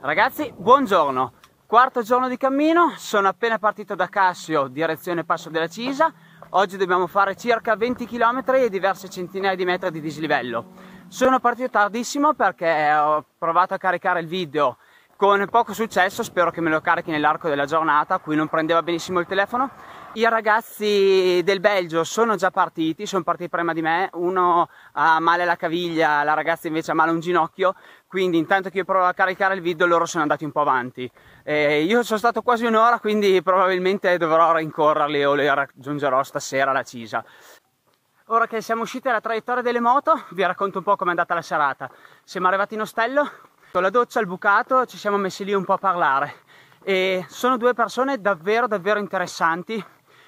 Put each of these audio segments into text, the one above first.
Ragazzi, buongiorno, quarto giorno di cammino, sono appena partito da Cassio, direzione Passo della Cisa. Oggi dobbiamo fare circa 20 km e diverse centinaia di metri di dislivello. Sono partito tardissimo perché ho provato a caricare il video con poco successo, spero che me lo carichi nell'arco della giornata, a cui non prendeva benissimo il telefono. I ragazzi del Belgio sono già partiti, sono partiti prima di me, uno ha male alla caviglia, la ragazza invece ha male a un ginocchio, quindi intanto che io provo a caricare il video loro sono andati un po' avanti. Io sono stato quasi un'ora, quindi probabilmente dovrò rincorrerli o li raggiungerò stasera alla Cisa. Ora che siamo usciti dalla traiettoria delle moto, vi racconto un po' com'è andata la serata. Siamo arrivati in ostello, con la doccia al bucato, ci siamo messi lì un po' a parlare. E sono due persone davvero interessanti.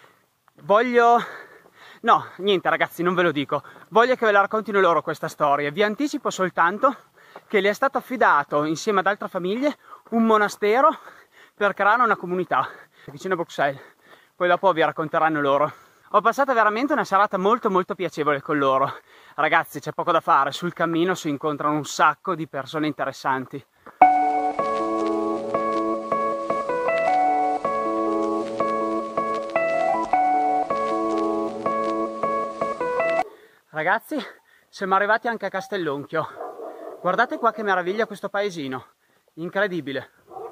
No, niente ragazzi, non ve lo dico. Voglio che ve la raccontino loro questa storia. Vi anticipo soltanto che le è stato affidato, insieme ad altre famiglie, un monastero per creare una comunità vicino a Bruxelles. Poi dopo vi racconteranno loro. Ho passato veramente una serata molto piacevole con loro. Ragazzi, c'è poco da fare, sul cammino si incontrano un sacco di persone interessanti. Ragazzi, siamo arrivati anche a Castellonchio. Guardate qua che meraviglia questo paesino, incredibile.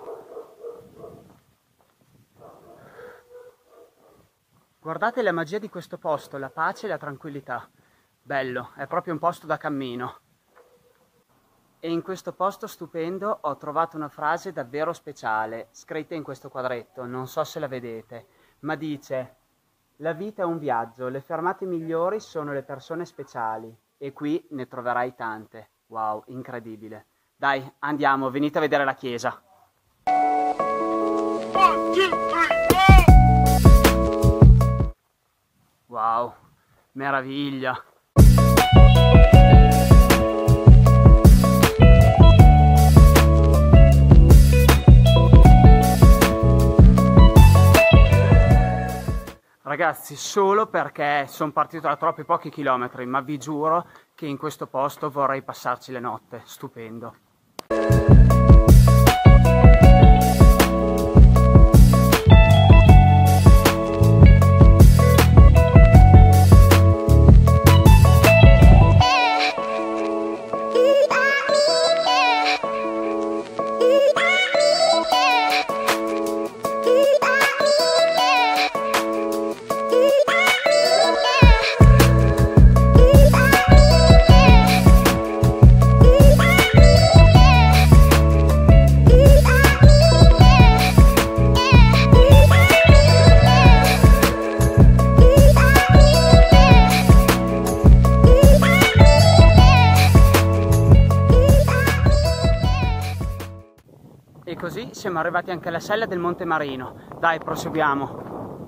Guardate la magia di questo posto, la pace e la tranquillità. Bello, è proprio un posto da cammino. E in questo posto stupendo ho trovato una frase davvero speciale, scritta in questo quadretto, non so se la vedete, ma dice: la vita è un viaggio, le fermate migliori sono le persone speciali, e qui ne troverai tante. Wow, incredibile. Dai, andiamo, venite a vedere la chiesa. 1, 2, 3, go! Wow, meraviglia. Ragazzi, solo perché sono partito da troppi pochi chilometri, ma vi giuro che in questo posto vorrei passarci le notte. Stupendo. E così siamo arrivati anche alla sella del Monte Marino. Dai, proseguiamo.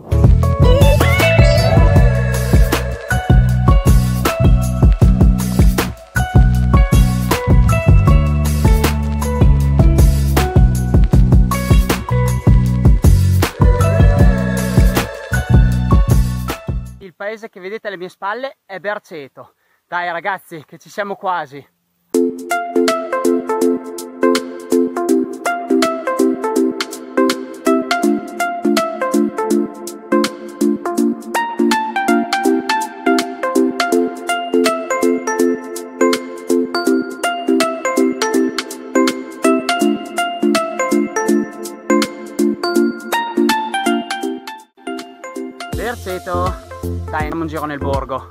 Il paese che vedete alle mie spalle è Berceto. Dai ragazzi, che ci siamo quasi. Berceto, dai, andiamo un giro nel borgo.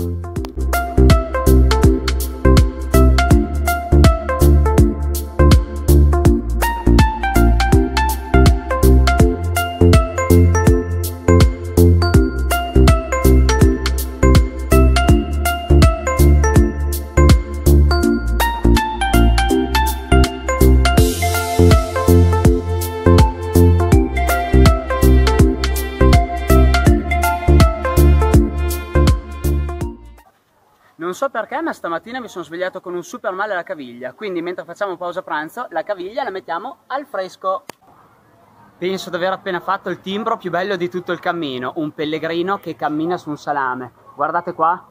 Non so perché, ma stamattina mi sono svegliato con un super male alla caviglia, quindi mentre facciamo pausa pranzo, la caviglia la mettiamo al fresco. Penso di aver appena fatto il timbro più bello di tutto il cammino, un pellegrino che cammina su un salame. Guardate qua.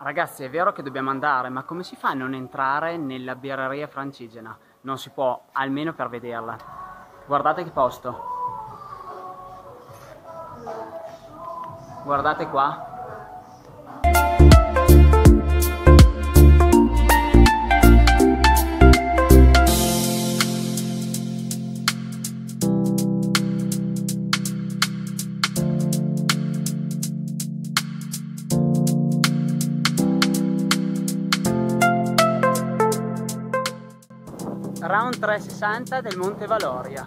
Ragazzi, è vero che dobbiamo andare, ma come si fa a non entrare nella birreria Francigena? Non si può, almeno per vederla. Guardate che posto. Guardate qua. Round 360 del Monte Valoria.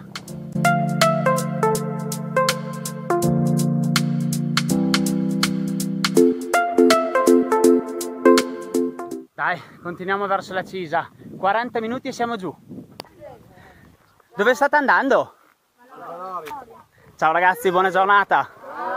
Dai, continuiamo verso la Cisa. 40 minuti e siamo giù. Dove state andando? Ciao ragazzi, buona giornata.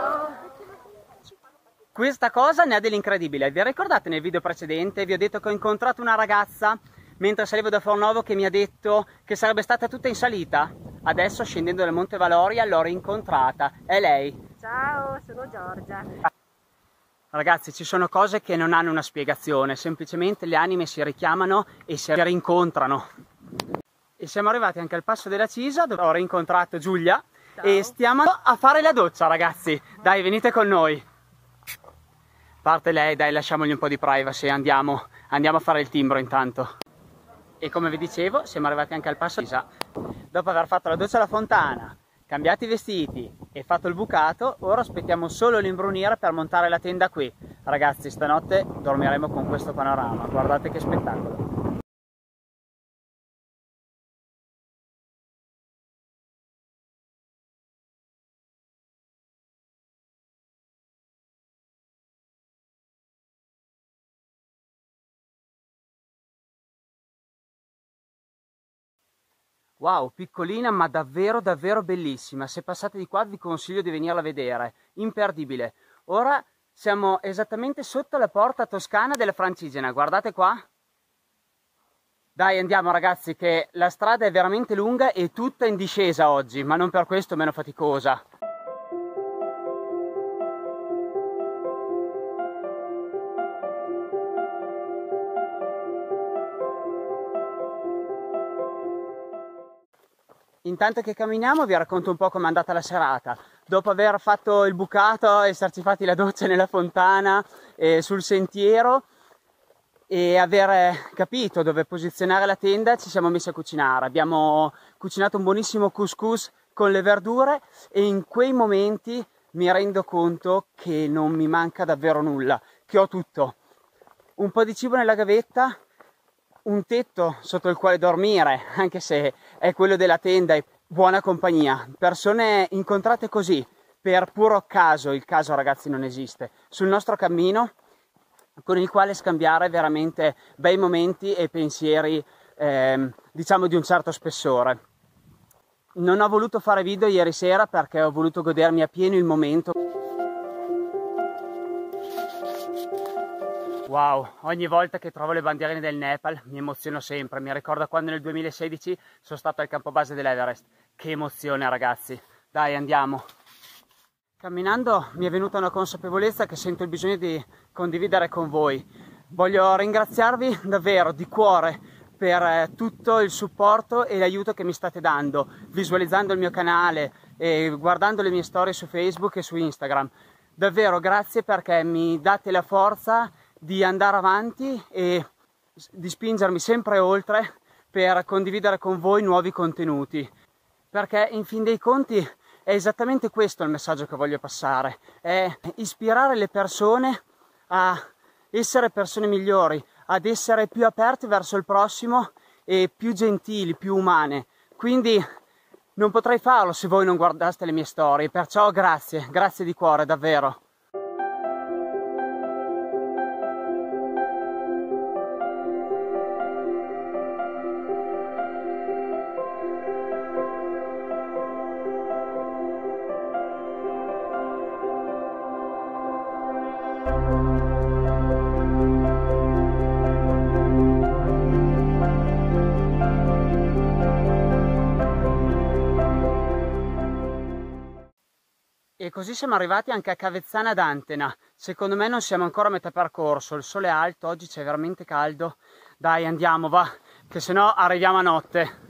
Questa cosa ne ha dell'incredibile. Vi ricordate nel video precedente? Vi ho detto che ho incontrato una ragazza mentre salivo da Fornovo che mi ha detto che sarebbe stata tutta in salita. Adesso, scendendo dal Monte Valoria, l'ho rincontrata. È lei. Ciao, sono Giorgia. Ragazzi, ci sono cose che non hanno una spiegazione, semplicemente le anime si richiamano e si rincontrano. E siamo arrivati anche al passo della Cisa, dove ho rincontrato Giulia. Ciao. E stiamo a fare la doccia, ragazzi. Dai, venite con noi. Parte lei, dai, lasciamogli un po' di privacy, andiamo a fare il timbro intanto. E come vi dicevo, siamo arrivati anche al passo Cisa. Dopo aver fatto la doccia alla fontana, cambiati i vestiti e fatto il bucato, ora aspettiamo solo l'imbrunire per montare la tenda qui. Ragazzi, stanotte dormiremo con questo panorama, guardate che spettacolo. Wow, piccolina ma davvero davvero bellissima. Se passate di qua vi consiglio di venirla a vedere, imperdibile. Ora siamo esattamente sotto la porta toscana della Francigena, guardate qua. Dai, andiamo ragazzi, che la strada è veramente lunga e tutta in discesa oggi, ma non per questo meno faticosa. Intanto che camminiamo vi racconto un po' com'è andata la serata. Dopo aver fatto il bucato, esserci fatti la doccia nella fontana, sul sentiero e aver capito dove posizionare la tenda, ci siamo messi a cucinare. Abbiamo cucinato un buonissimo couscous con le verdure e in quei momenti mi rendo conto che non mi manca davvero nulla, che ho tutto. Un po' di cibo nella gavetta, un tetto sotto il quale dormire, anche se è quello della tenda, e buona compagnia, persone incontrate così per puro caso. Il caso, ragazzi, non esiste, sul nostro cammino, con il quale scambiare veramente bei momenti e pensieri diciamo di un certo spessore. Non ho voluto fare video ieri sera perché ho voluto godermi appieno il momento. Wow, ogni volta che trovo le bandierine del Nepal mi emoziono sempre, mi ricorda quando nel 2016 sono stato al campo base dell'Everest. Che emozione ragazzi, dai andiamo. Camminando mi è venuta una consapevolezza che sento il bisogno di condividere con voi. Voglio ringraziarvi davvero di cuore per tutto il supporto e l'aiuto che mi state dando, visualizzando il mio canale e guardando le mie storie su Facebook e su Instagram. Davvero grazie perché mi date la forza di andare avanti e di spingermi sempre oltre per condividere con voi nuovi contenuti, perché in fin dei conti è esattamente questo il messaggio che voglio passare, è ispirare le persone a essere persone migliori, ad essere più aperte verso il prossimo e più gentili, più umane. Quindi non potrei farlo se voi non guardaste le mie storie, perciò grazie di cuore davvero. E così siamo arrivati anche a Cavezzana d'Antena. Secondo me non siamo ancora a metà percorso, il sole è alto, oggi c'è veramente caldo. Dai, andiamo, va, che sennò arriviamo a notte.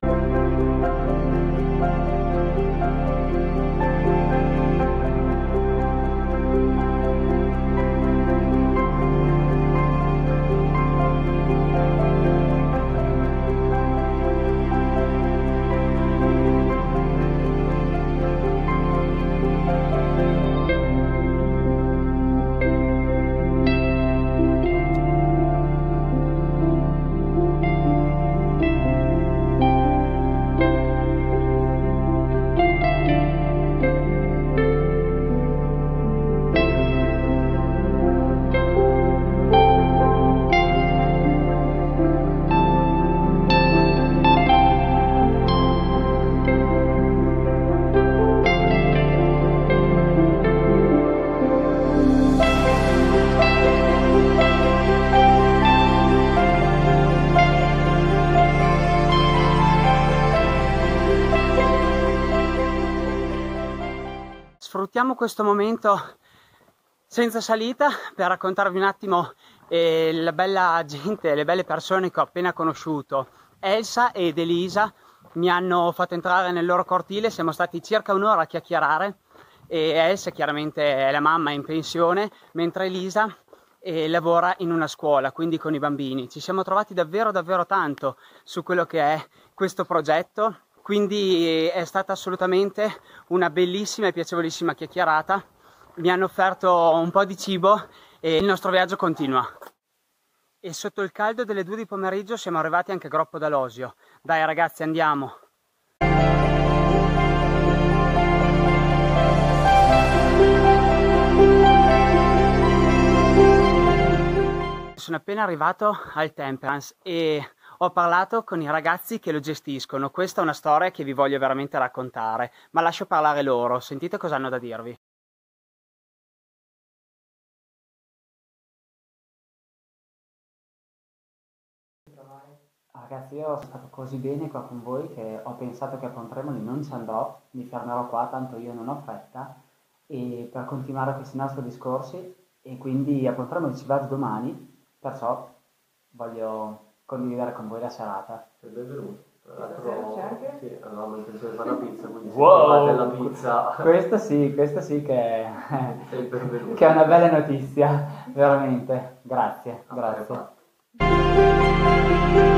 Sfruttiamo questo momento senza salita per raccontarvi un attimo la bella gente, le belle persone che ho appena conosciuto. Elsa ed Elisa mi hanno fatto entrare nel loro cortile, siamo stati circa un'ora a chiacchierare e Elsa chiaramente è la mamma, è in pensione, mentre Elisa lavora in una scuola, quindi con i bambini. Ci siamo trovati davvero tanto su quello che è questo progetto. Quindi è stata assolutamente una bellissima e piacevolissima chiacchierata. Mi hanno offerto un po' di cibo e il nostro viaggio continua. E sotto il caldo delle 2 di pomeriggio siamo arrivati anche a Groppo d'Alosio. Dai ragazzi, andiamo! Sono appena arrivato al Temperance e ho parlato con i ragazzi che lo gestiscono. Questa è una storia che vi voglio veramente raccontare, ma lascio parlare loro. Sentite cosa hanno da dirvi. Ragazzi, io sono stato così bene qua con voi che ho pensato che a Pontremoli non ci andrò, mi fermerò qua, tanto io non ho fretta, e per continuare questi nostri discorsi, e quindi a Pontremoli ci vado domani, perciò voglio condividere con voi la serata. Benvenuto. Tra l'altro, sì, avevamo intenzione di fare la pizza, quindi se Wow! trovate la pizza... Questa sì che Sei il benvenuto. è una bella notizia, veramente. Grazie, grazie.